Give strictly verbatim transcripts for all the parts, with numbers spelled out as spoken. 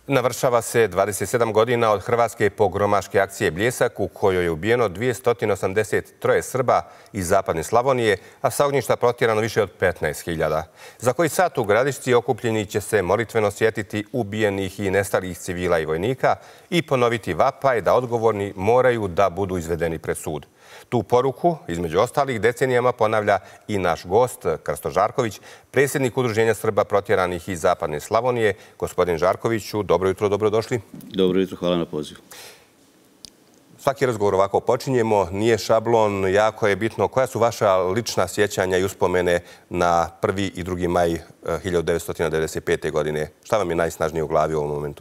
Navršava se dvadeset sedam godina od hrvatske pogromaške akcije Bljesak u kojoj je ubijeno dvjesto osamdeset tri Srba iz zapadne Slavonije, a sa ognjišta protjerano više od petnaest hiljada. Za koji sat u Gradišci okupljeni će se molitveno sjetiti ubijenih i nestalih civila i vojnika i ponoviti vapaj da odgovorni moraju da budu izvedeni pred sud. Tu poruku, između ostalih, decenijama ponavlja i naš gost, Krsto Žarković, predsjednik Udruženja Srba protjeranih iz zapadne Slavonije. Gospodin Žarkoviću, dobro jutro, dobrodošli. Dobro jutro, hvala na pozivu. Svaki razgovor ovako počinjemo, nije šablon, jako je bitno. Koja su vaša lična sjećanja i uspomene na prvi i drugi maj hiljadu devetsto devedeset pete. godine? Šta vam je najsnažnije u glavi u ovom momentu?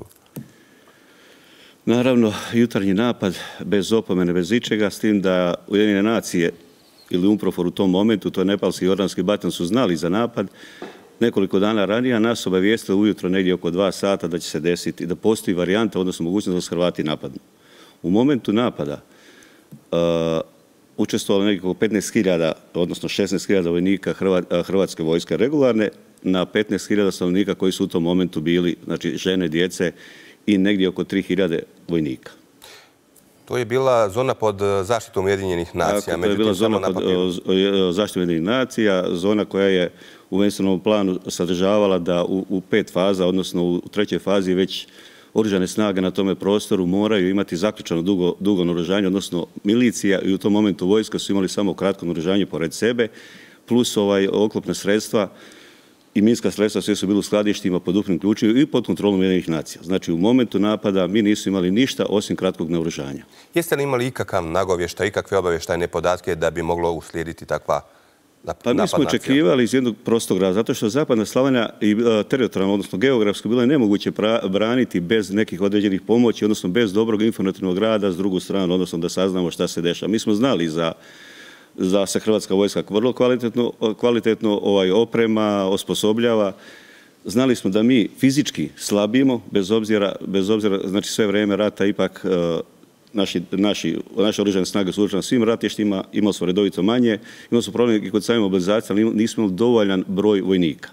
Naravno, jutarnji napad, bez opomene, bez ičega, s tim da Ujedinjene nacije ili UNPROFOR u tom momentu, to je nepalski i jordanski bataljon, su znali za napad. Nekoliko dana ranije a nas obavijestili ujutro negdje oko dva sata da će se desiti, da postoji varijanta, odnosno mogućnost da se Hrvati napadnu. U momentu napada uh, učestvovalo negdje oko petnaest hiljada, odnosno šesnaest hiljada vojnika Hrvatske vojske regularne, na petnaest hiljada stanovnika koji su u tom momentu bili, znači žene, djece, i negdje oko tri hiljade vojnika. To je bila zona pod zaštitom Ujedinjenih nacija. Tako, to je bila zona pod zaštitom Ujedinjenih nacija, zona koja je u Venstvenom planu sadržavala da u, u pet faza, odnosno u trećoj fazi već oružane snage na tome prostoru moraju imati zaključano dugo, dugo naoružanje, odnosno milicija, i u tom momentu vojska su imali samo kratko naoružanje pored sebe, plus ovaj oklopna sredstva i minska sredstva, sve su bili u skladištima pod upnim ključima i pod kontrolom Ujedinjenih nacija. Znači, u momentu napada mi nisu imali ništa osim kratkog naoružanja. Jeste li imali ikakav nagovještaj, ikakve obavještajne podatke da bi moglo uslijediti takva napad nacija? Pa mi smo očekivali iz jednog prostog razloga, zato što zapadna Slavonija i teritorijalno, odnosno geografsko, bilo je nemoguće braniti bez nekih određenih pomoći, odnosno bez dobrog informativnog rada s drugu stranu, odnosno da saznamo šta se dešava. Mi smo znali za da se Hrvatska vojska vrlo kvalitetno, kvalitetno ovaj, oprema, osposobljava. Znali smo da mi fizički slabimo, bez obzira, bez obzira, znači sve vrijeme rata ipak uh, naši, naši, naše oružane snage su na svim ratištima, imali smo redovito manje, imali smo problem i kod same mobilizacije, ali nismo imali dovoljan broj vojnika.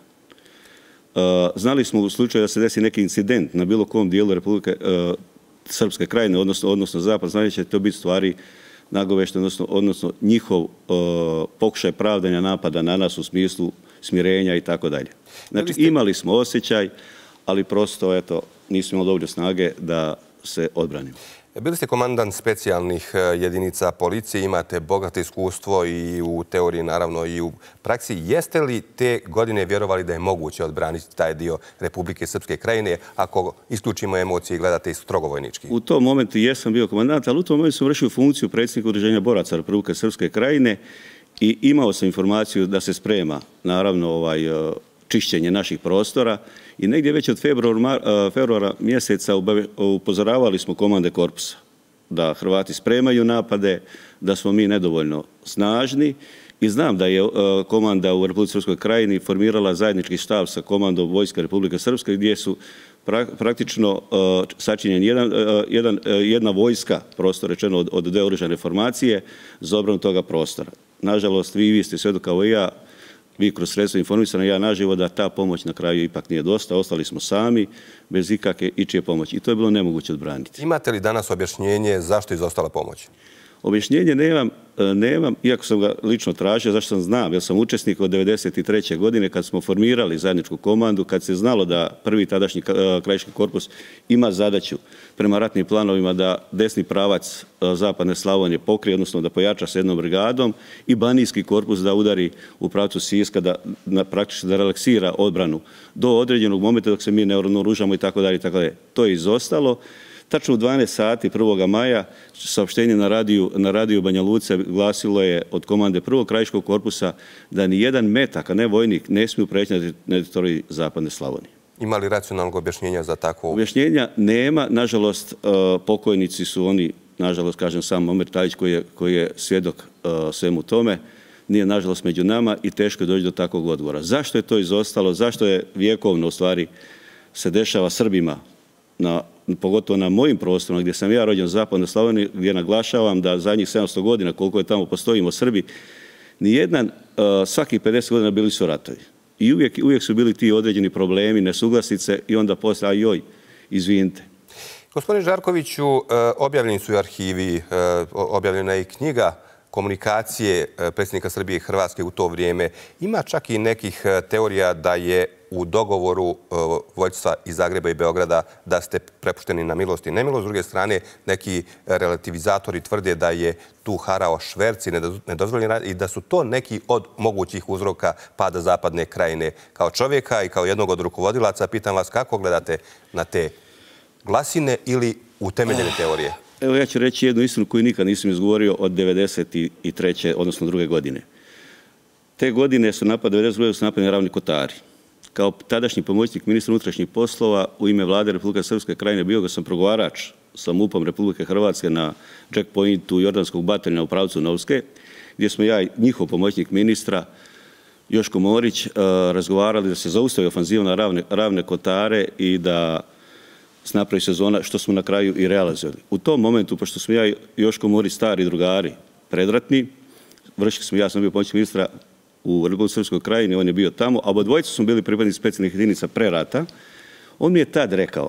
Uh, znali smo u slučaju da se desi neki incident na bilo kom dijelu Republike uh, Srpske krajine, odnosno, odnosno zapad, znači će to biti stvari nagovešten, odnosno, odnosno njihov uh, pokušaj pravdanja napada na nas u smislu smirenja i tako dalje. Znači, imali smo osjećaj, ali prosto, eto, nismo imali dovoljno snage da se odbranimo. Bili ste komandant specijalnih jedinica policije, imate bogato iskustvo i u teoriji, naravno, i u praksi. Jeste li te godine vjerovali da je moguće odbraniti taj dio Republike Srpske krajine, ako isključimo emocije i gledate strogo vojnički? U tom momentu jesam bio komandant, ali u tom momentu sam vršio funkciju predsjednika Udruženja boraca Republike Srpske krajine i imao sam informaciju da se sprema, naravno, ovaj, čišćenje naših prostora i negdje već od februara, februara mjeseca upozoravali smo komande korpusa da Hrvati spremaju napade, da smo mi nedovoljno snažni i znam da je komanda u Republike Srpskoj krajini formirala zajednički štab sa komandom Vojske Republike Srpske gdje su praktično sačinjen jedan, jedan, jedna vojska, prosto rečeno, od, od dve oružane formacije za obranu toga prostora. Nažalost, vi, vi ste sve kao i ja, vi kroz sredstvo informisana, ja naživo, da ta pomoć na kraju ipak nije dosta. Ostali smo sami, bez ikakve ičije pomoći. I to je bilo nemoguće odbraniti. Imate li danas objašnjenje zašto je izostala pomoć? Objašnjenje nemam, nemam, iako sam ga lično tražio, zašto sam znam, jer sam učesnik od devedeset treće godine kad smo formirali zajedničku komandu, kad se znalo da prvi tadašnji krajiški korpus ima zadaću prema ratnim planovima da desni pravac zapadne Slavonije pokrije, odnosno da pojača s jednom brigadom, i banijski korpus da udari u pravcu Siska, da na, praktično da relaksira odbranu do određenog momenta dok se mi ne oružamo i tako dalje i tako dalje. To je izostalo. Tačno u dvanaest sati prvog maja saopštenje na radiju, na radiju Banja Luce glasilo je od komande prvog krajiškog korpusa da ni jedan metak, a ne vojnik, ne smiju preći na teritoriji zapadne Slavonije. Ima li racionalnog objašnjenja za takvo? Objašnjenja nema. Nažalost, pokojnici su oni, nažalost, kažem sam Omer Tajić koji je, koji je svjedok svemu tome, nije nažalost među nama i teško je doći do takvog odgovora. Zašto je to izostalo? Zašto je vjekovno u stvari se dešava Srbima, na, pogotovo na mojim prostorima gdje sam ja rođen u zapadnoj Slavoniji, gdje naglašavam da zadnjih sedamsto godina koliko je tamo postojimo Srbi, nijedan, svakih pedeset godina bili su ratovi. I uvijek, uvijek su bili ti određeni problemi, nesuglasice i onda poslije, a joj, izvinite. Gospodin Žarkoviću, objavljeni su i arhivi, objavljena je i knjiga komunikacije predsjednika Srbije i Hrvatske u to vrijeme. Ima čak i nekih teorija da je u dogovoru vođstva iz Zagreba i Beograda da ste prepušteni na milost i nemilost. S druge strane, neki relativizatori tvrde da je tu harao šverc i nedozvoljen rad i da su to neki od mogućih uzroka pada Zapadne Krajine. Kao čovjeka i kao jednog od rukovodilaca, pitam vas kako gledate na te glasine ili utemeljene teorije? Evo ja ću reći jednu istinu koju nikad nisam izgovorio od devedeset treće odnosno druge godine. Te godine su napad, devedeset druge su napadni Ravni Kotari. Kao tadašnji pomoćnik ministra unutrašnjih poslova u ime vlade Republike Srpske Krajine bio ga sam progovarač sa MUP-om Republike Hrvatske na checkpointu Jordanskog bataljona u pravcu Novske, gdje smo ja i njihov pomoćnik ministra Joško Morić razgovarali da se zaustavi ofanziva na Ravne, Ravne Kotare i da se napravi sezona, što smo na kraju i realizovali. U tom momentu, pošto smo ja i Joško Morić stari drugari predratni, vršili smo, ja sam bio pomoćnik ministra u Republike Srpskoj Krajini, on je bio tamo, a obodvojica smo bili pripadnici specijalnih jedinica pre rata. On mi je tad rekao,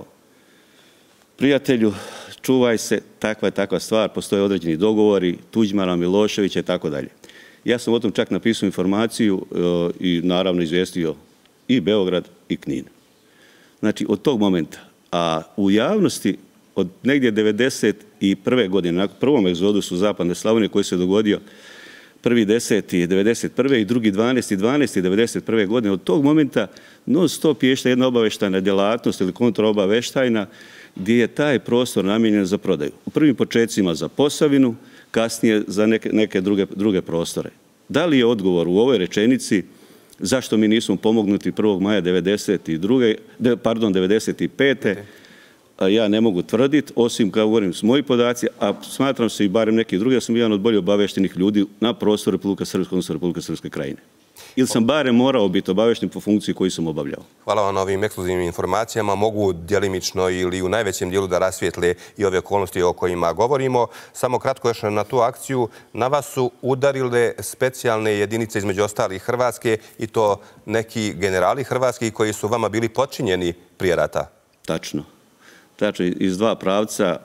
prijatelju, čuvaj se, takva je takva stvar, postoje određeni dogovori, Tuđmana, Miloševića i tako dalje. Ja sam o tom čak napisao informaciju i naravno izvijestio i Beograd i Knin. Znači, od tog momenta, a u javnosti od negdje devedeset prve godine, nakon prvom egzodusu Zapadne Slavonije koji se dogodio prvi deseti devedeset prve i drugi dvanaesti dvanaesti devedeset prve godine, od tog momenta non stop je išla jedna obaveštajna djelatnost ili kontraobaveštajna gdje je taj prostor namijenjen za prodaju. U prvim početcima za Posavinu, kasnije za neke, neke druge, druge prostore. Da li je odgovor u ovoj rečenici zašto mi nismo pomognuti prvog maja devedeset druge, pardon, devedeset pete ja ne mogu tvrditi, osim kao govorim s moji podaci, a smatram se i barem neki drugi, ja sam jedan od bolje obaveštenih ljudi na prostoru Republike Srpske, odnosno Republike Srpske Krajine. Ili sam barem morao biti obavešten po funkciji koju sam obavljao. Hvala vam na ovim ekskluzivnim informacijama. Mogu djelimično ili u najvećem dijelu da rasvijetle i ove okolnosti o kojima govorimo. Samo kratko još na tu akciju. Na vas su udarile specijalne jedinice između ostalih Hrvatske i to neki generali hrvatski koji su vama bili podčinjeni prije rata. Tačno. Tačno, iz dva pravca.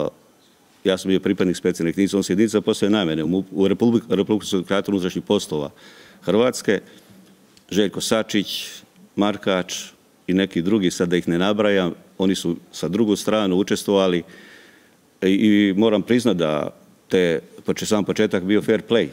Ja sam bio pripadnik specijalnih jedinica, on se jedinica postoje namjene u Republiku Srpske unutrašnjih poslova Hrvatske, Željko Sačić, Markač i neki drugi, sad da ih ne nabrajam, oni su sa drugu stranu učestvovali i moram priznati da te, sam početak bio fair play,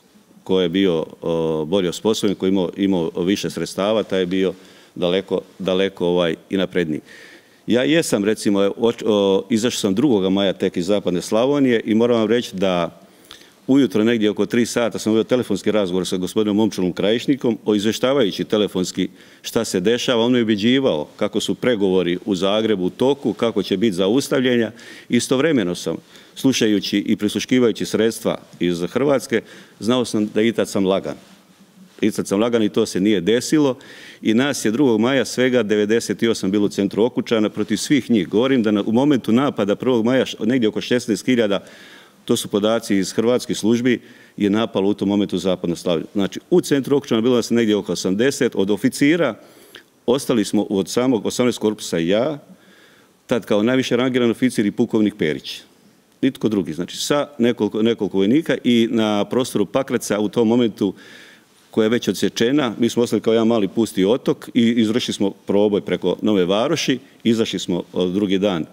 ko je bio bolje osposobljen, ko je imao, imao više sredstava, taj je bio daleko, daleko ovaj, i napredniji. Ja jesam, recimo, izašao sam drugog maja tek iz Zapadne Slavonije i moram vam reći da ujutro negdje oko tri sata sam bio telefonski razgovor sa gospodinom Momčilom Krajišnikom, izveštavajući telefonski šta se dešava. On je ubeđivao kako su pregovori u Zagrebu u toku, kako će biti zaustavljenja. Istovremeno sam, slušajući i prisluškivajući sredstva iz Hrvatske, znao sam da i tad sam lagan. I tad sam lagan i to se nije desilo. I nas je drugog maja svega devedeset osam bilo u centru Okučana protiv svih njih. Govorim da u momentu napada prvog maja negdje oko šesnaest hiljada, to su podaci iz hrvatskih službi, je napalo u tom momentu Zapadnu Slavoniju. Znači, u centru Okučana bilo nas negdje oko osamdeset, od oficira ostali smo od samog osamnaestog korpusa i ja, tad kao najviše rangiran oficir i pukovnik Perić. Nitko drugi, znači sa nekoliko, nekoliko vojnika i na prostoru Pakraca u tom momentu koja je već odsječena, mi smo ostali kao jedan mali pusti otok i izvršili smo proboj preko Nove Varoši, izašli smo drugi dan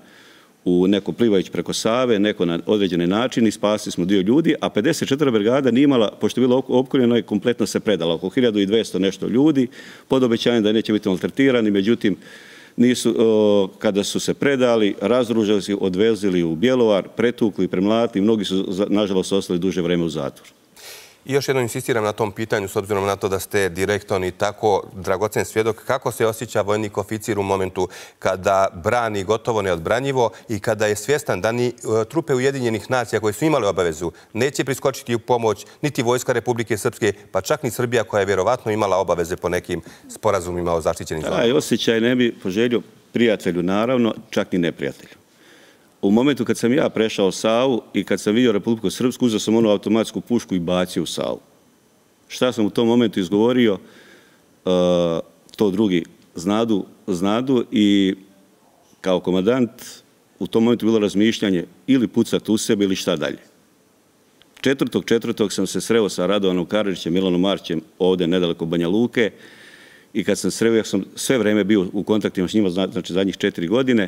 u neko plivajući preko Save, neko na određene načine i spasili smo dio ljudi, a pedeset četvrta brigada nije imala, pošto je bila opkoljena, i kompletno se predala, oko hiljadu dvjesto nešto ljudi, pod obećanjem da neće biti maltretirani, međutim, nisu, o, kada su se predali, razdružili se, odvezili u Bjelovar, pretukli, premlatili, mnogi su, nažalost, ostali duže vreme u zatvoru. I još jedno insistiram na tom pitanju, s obzirom na to da ste direkton i tako dragocen svjedok, kako se osjeća vojnik oficir u momentu kada brani gotovo neodbranjivo i kada je svjestan da ni trupe Ujedinjenih nacija koje su imale obavezu neće priskočiti u pomoć niti Vojska Republike Srpske, pa čak ni Srbija koja je vjerovatno imala obaveze po nekim sporazumima o zaštićenim zonama? Taj osjećaj ne bi poželio prijatelju, naravno, čak ni neprijatelju. U momentu kad sam ja prešao Savu i kad sam vidio Republiku Srpsku, uzeo sam onu automatsku pušku i bacio u Savu. Šta sam u tom momentu izgovorio, to drugi znadu, znadu i kao komandant u tom momentu bilo razmišljanje ili pucati u sebe ili šta dalje. Četvrtog četvrtog sam se sreo sa Radovanom Karadžićem, Milanom Marčićem ovdje nedaleko Banja Luke i kad sam sreo, ja sam sve vrijeme bio u kontaktima s njima, znači zadnjih četiri godine.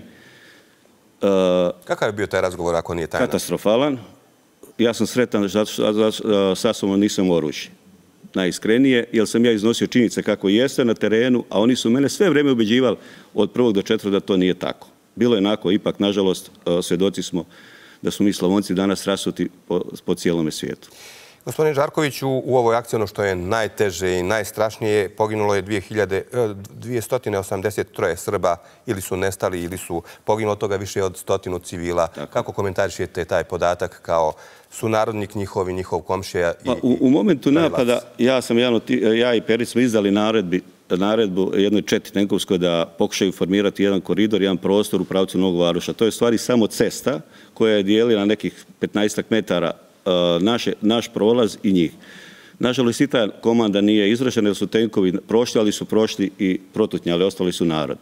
Kakav je bio taj razgovor ako nije tajna? Katastrofalan. Ja sam sretan zato što sa sobom nisam oružje. Najiskrenije, jer sam ja iznosio činjenice kako jeste na terenu, a oni su mene sve vrijeme ubeđivali od prvog do četvrtog da to nije tako. Bilo je onako, ipak, nažalost, svjedoci smo da smo mi Slavonci danas rasuti po, po cijelome svijetu. Gospodin Žarkoviću, u ovoj akciji ono što je najteže i najstrašnije, poginulo je dvjesto osamdeset tri Srba, ili su nestali ili su poginulo, od toga više od stotinu civila. Tako. Kako komentarišete taj podatak kao sunarodnik njihov i njihov komšija? I, pa, u, u momentu napada ja, sam javno, ja i Perić smo izdali naredbi, naredbu jednoj četi Tenkovskoj da pokušaju formirati jedan koridor, jedan prostor u pravcu Novog Varoša. To je stvari samo cesta koja je dijelila na nekih petnaestak metara Naše, naš prolaz i njih. Nažalost, i ta komanda nije izražena jer su tenkovi prošli, ali su prošli i protutnjali, ostali su narod.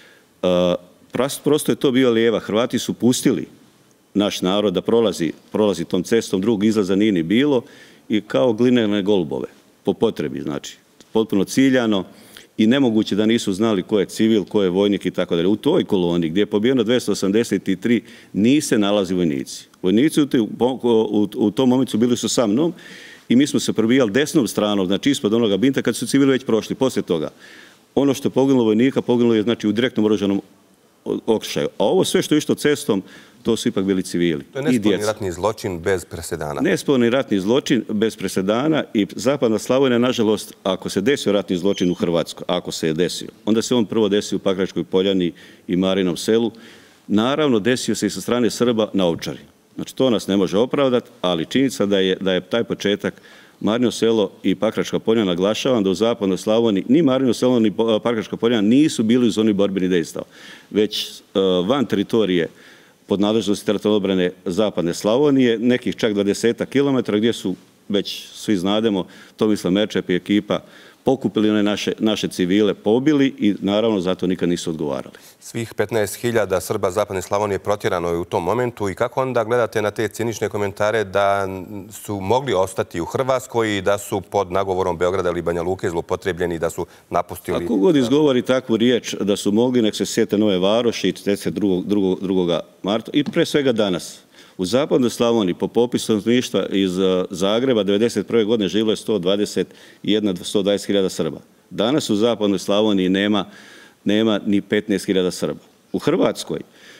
Prosto je to bio lijeva. Hrvati su pustili naš narod da prolazi, prolazi tom cestom, drugog izlaza nije ni bilo i kao glinene golubove, po potrebi, znači, potpuno ciljano i nemoguće da nisu znali ko je civil, ko je vojnik i tako dalje. U toj koloni gdje je pobijeno dvjesto osamdeset tri nije se nalazi vojnici. Vojnici u, u, u tom momentu bili su sa mnom i mi smo se probijali desnom stranom, znači ispod onoga binta kad su civili već prošli. Poslije toga, ono što je poginulo vojnika, poginulo je znači u direktnom oružanom okršaju. A ovo sve što je išlo cestom, to su ipak bili civili. To je nesporni ratni zločin bez presedana. Nesporni ratni zločin bez presedana i Zapadna Slavonija, nažalost, ako se desio ratni zločin u Hrvatskoj, ako se je desio, onda se on prvo desio u Pakračkoj Poljani i Marinom selu. Naravno, desio se i sa strane Srba na Ovčari. Znači, to nas ne može opravdati, ali činjenica da je, da je taj početak Marino selo i Pakračka Poljana, naglašavam da u Zapadnoj Slavoniji ni Marino selo ni Pakračka Poljana nisu bili u zoni borbenih dejstava, već uh, van teritorije pod nadležnosti teritorijalne odbrane Zapadne Slavonije, nekih čak dvadesetak kilometara gdje su, već svi znademo, Tomislav Merčep i ekipa pokupili one naše, naše civile, pobili i naravno zato nikad nisu odgovarali. Svih petnaest hiljada Srba Zapadne Slavonije protjerano je u tom momentu i kako onda gledate na te cinične komentare da su mogli ostati u Hrvatskoj i da su pod nagovorom Beograda ili Banja Luke zloupotrebljeni, da su napustili... Ako god izgovori takvu riječ da su mogli, nek se sjete Nove Varoši i trideset drugog marta i pre svega danas. U Zapadnoj Slavoniji po popisu stanovništva iz Zagreba devedeset prve godine živjelo je sto dvadeset jedan do sto dvadeset hiljada Srba. Danas u Zapadnoj Slavoniji nema, nema ni petnaest hiljada Srba. U Hrvatskoj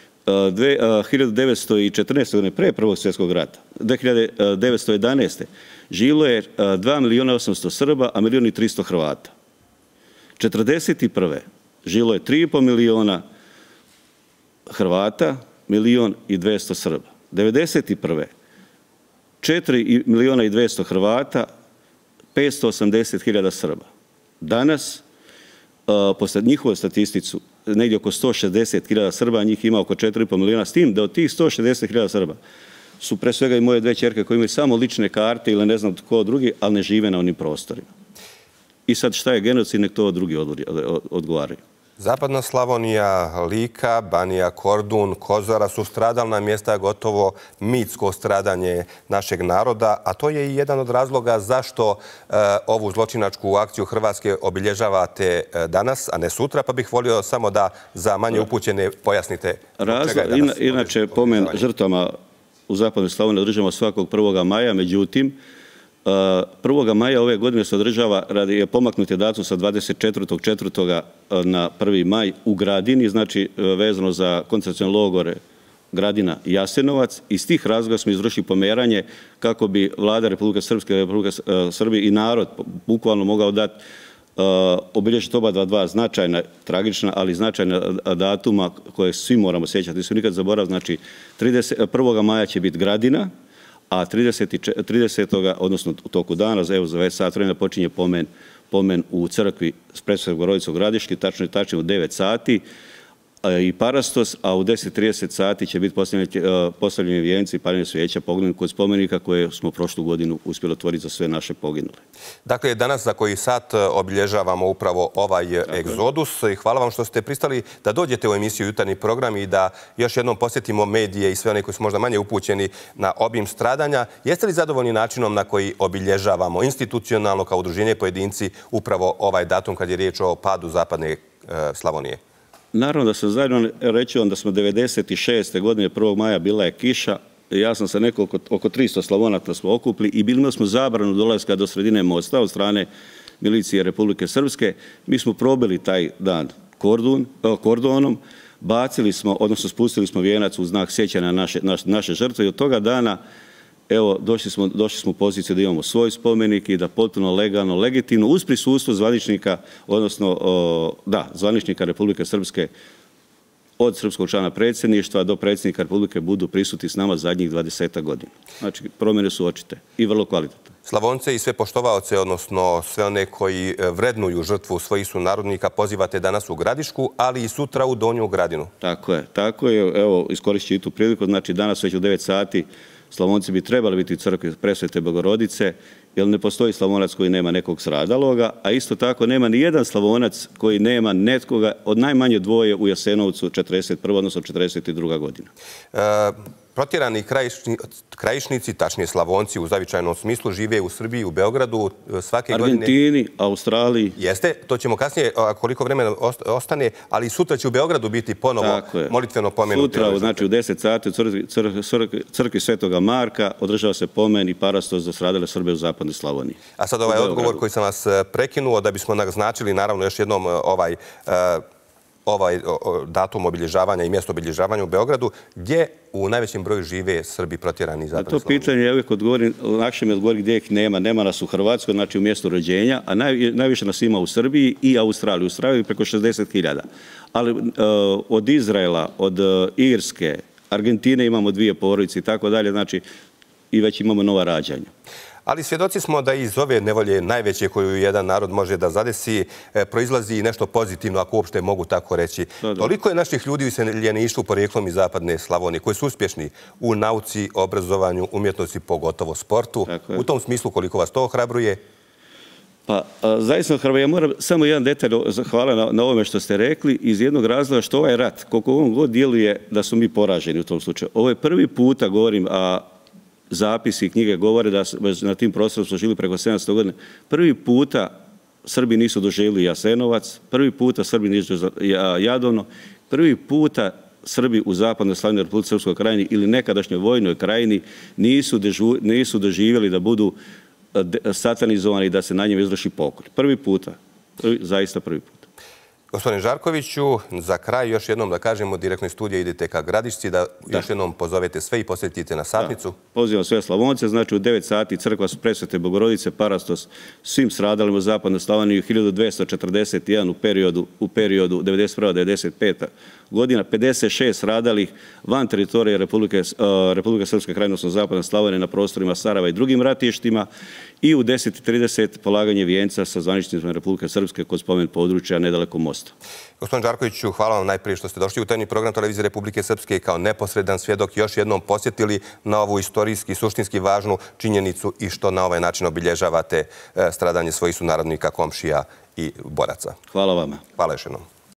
hiljadu devetsto četrnaeste. godine pre Prvog svjetskog rata, hiljadu devetsto jedanaeste. živjelo je dva milijuna osamsto Srba, a milijun i tristo Hrvata. četrdeset prve. živjelo je tri i pol milijuna Hrvata, milijun i dvjesto Srba. devedeset prve. četiri milijuna i dvjesto Hrvata, petsto osamdeset hiljada Srba. Danas, po njihovoj statistici, negdje oko sto šezdeset hiljada Srba, njih ima oko četiri i pol milijuna, s tim da od tih sto šezdeset hiljada Srba su pre svega i moje dve ćerke koje imaju samo lične karte ili ne znam tko drugi, ali ne žive na onim prostorima. I sad šta je genocid, nek to drugi odgovaraju. Zapadna Slavonija, Lika, Banija, Kordun, Kozara su stradalna mjesta, gotovo mitsko stradanje našeg naroda, a to je i jedan od razloga zašto e, ovu zločinačku akciju Hrvatske obilježavate danas, a ne sutra, pa bih volio samo da za manje upućene pojasnite. Razlog, ina, inače, pomen žrtvama u Zapadnoj Slavoniji održavamo svakog prvoga maja, međutim, prvoga maja ove godine se održava, radi je pomaknut je datum sa dvadeset četvrtog četvrtog na prvi maj u Gradini, znači vezano za koncentracione logore Gradina i Jasenovac. Iz tih razloga smo izvršili pomeranje kako bi vlada Republike Srpske, Republike Srbije i narod bukvalno mogao dati obilježiti oba dva, dva značajna, tragična, ali značajna datuma koje svi moramo sjećati. Nisu nikad zaboravili, znači prvoga maja će biti Gradina, a tridesetog odnosno u toku dana, evo za već sat vremena, počinje pomen, pomen u crkvi s Presvetog Bogorodice u Gradiški, tačno je tačno u devet sati. i Parastos, a u deset i trideset sati će biti postavljeni vijenci i paljenje svijeća poginulih kod spomenika koje smo prošlu godinu uspjeli otvoriti za sve naše poginule. Dakle, danas za koji sat obilježavamo upravo ovaj egzodus i hvala vam što ste pristali da dođete u emisiju Jutarnji program i da još jednom posjetimo medije i sve one koji su možda manje upućeni na obim stradanja. Jeste li zadovoljni načinom na koji obilježavamo institucionalno kao udruženje pojedinci upravo ovaj datum kad je riječ o padu zapadne Slavonije? Naravno da sam zajedno reći vam da smo devedeset šeste godine prvog maja bila je kiša. Ja sam sa nekoliko, oko tristo Slavonata smo okupili i bili smo zabranu dolaska do sredine mosta od strane milicije Republike Srpske. Mi smo probili taj dan kordon, kordonom, bacili smo, odnosno spustili smo vijenac u znak sjećanja na naše, naše, naše žrtve i od toga dana evo, došli smo, došli smo u poziciju da imamo svoj spomenik i da potpuno legalno, legitimno, uz prisustvo zvaničnika, odnosno, o, da, zvaničnika Republike Srpske, od srpskog člana predsjedništva do predsjednika Republike budu prisutni s nama zadnjih dvadeset godina. Znači, promjene su očite i vrlo kvalitetne. Slavonce i sve poštovaoce, odnosno sve one koji vrednuju žrtvu svojih sunarodnika, pozivate danas u Gradišku, ali i sutra u Donju Gradinu. Tako je, tako je. Evo, iskoristit ću i tu priliku. Znači, danas već u devet sati Slavonci bi trebali biti u crkvi Presvete Bogorodice, jer ne postoji Slavonac koji nema nekog stradaloga, a isto tako nema ni jedan Slavonac koji nema netkoga od najmanje dvoje u Jasenovcu četrdeset prva odnosno četrdeset druga godina. E, protjerani krajišni, krajišnici, tačnije Slavonci u zavičajnom smislu, žive u Srbiji, u Beogradu svake Argentini, godine. Argentini, Australiji. Jeste, to ćemo kasnije, koliko vremena ostane, ali sutra će u Beogradu biti ponovo molitveno pomenuti. Sutra, znači u deset sati u crkvi, crkvi, crkvi Svetoga Marka održava se pomen i Parastos za stradale Srbe u zapadnoj Slavoniji. A sad ovaj odgovor koji sam vas prekinuo, da bismo naznačili naravno još jednom ovaj, ovaj datum obilježavanja i mjesto obilježavanja u Beogradu, gdje u najvećem broju žive Srbi protjerani iz zapadne Slavonije? To pitanje ja uvijek odgovorim, lakše mi odgovorim gdje ih nema. Nema nas u Hrvatskoj, znači u mjestu rođenja, a naj, najviše nas ima u Srbiji i Australiji. U Australiji preko šezdeset hiljada. Ali uh, od Izraela, od uh, Irske, Argentine imamo dvije porodice i tako dalje, znači i već imamo nova rađanja. Ali svjedoci smo da iz ove nevolje najveće koju jedan narod može da zadesi proizlazi nešto pozitivno, ako uopšte mogu tako reći. Da, da. Toliko je naših ljudi u iseljeništvu porijeklom iz zapadne Slavonije koji su uspješni u nauci, obrazovanju, umjetnosti, pogotovo sportu. U tom smislu koliko vas to ohrabruje? Pa, zaista ohrabruje. Ja moram samo jedan detalj, hvala na, na ovome što ste rekli, iz jednog razloga što ovaj rat, koliko on god djeluje da su mi poraženi u tom slučaju. Ovo je prvi puta, govorim, a zapisi i knjige govore da na tim prostorom su žili preko sedamsto godina. Prvi puta Srbi nisu doživjeli Jasenovac, prvi puta Srbi nisu doživjeli Jadovno, prvi puta Srbi u zapadnoj Slavoniji Republike Srpskoj krajini ili nekadašnjoj vojnoj krajini nisu, dežu, nisu doživjeli da budu satanizovani i da se na njim izvrši pokolj. Prvi puta, prvi, zaista prvi put. Gospodin Žarkoviću, za kraj još jednom da kažemo, direktno iz studija idete ka Gradišci, da, da još jednom pozovete sve i posjetite na satnicu. Da. Pozivam sve Slavonce, znači u devet sati crkva Presvete Bogorodice, Parastos, svim stradalima u zapadnoj Slavoniji hiljadu dvjesto četrdeset jedan u periodu, u periodu devedeset prva do devedeset peta godina, pedeset šest stradalih van teritorije Republike, uh, Republike Srpske krajine, odnosno zapadne Slavonije na prostorima Sarajeva i drugim ratištima i u deset i trideset polaganje vijenca sa zvaničnicima Republike Srpske kod spomen područja nedaleko mosta. Gospodin Žarkoviću, hvala vam najprije što ste došli u tajni program Televizije Republike Srpske i kao neposredan svjedok još jednom posjetili na ovu istorijski, suštinski važnu činjenicu i što na ovaj način obilježavate stradanje svojih sunarodnika, komšija i boraca. Hvala vama. Hvala još jednom.